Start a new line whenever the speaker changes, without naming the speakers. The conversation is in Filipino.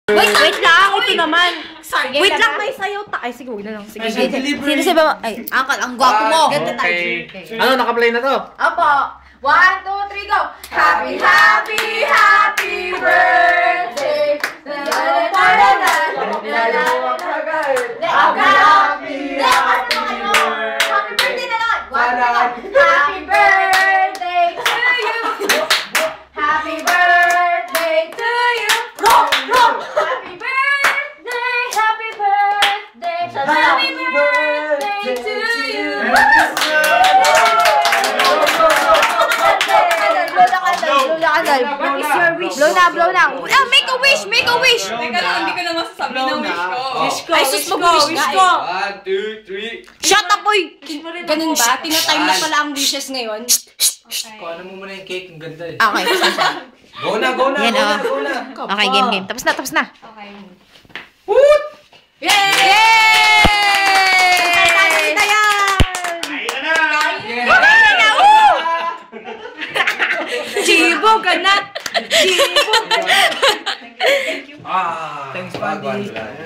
Wait lang, ito naman.
Sorry,
Wait lang, may sayaw ta. Ay, sige, huwag na lang. Sige,
Delivery.
sino ba? Ay, Uncle, ang gwapo mo.
Ganda tayo.
Okay. Ano, naka-play na to?
Opo. 1, 2, 3, go! Happy, happy, happy birthday! Happy birthday to you! Happy birthday to you! Happy birthday! Happy birthday! Happy birthday to you!
What is your wish? Blow na, blow na. Ah, make a wish, make a wish.
Teka lang, hindi ko na masasabi ng wish ko.
Wish ko, ay sus, mag-wish ka.
1, 2, 3.
Shut up, boy! Ganun ba? Tinatime na pala ang wishes ngayon.
Kuha na mo muna yung cake, ang ganda eh.
Okay,
Go na, go na,
Yan,
go na,
oh.
go na.
Okay, game, game. Tapos na, tapos na.
Okay.
Woot!
Yay! Chibo ka na! Chibo ka na!
Thanks, buddy.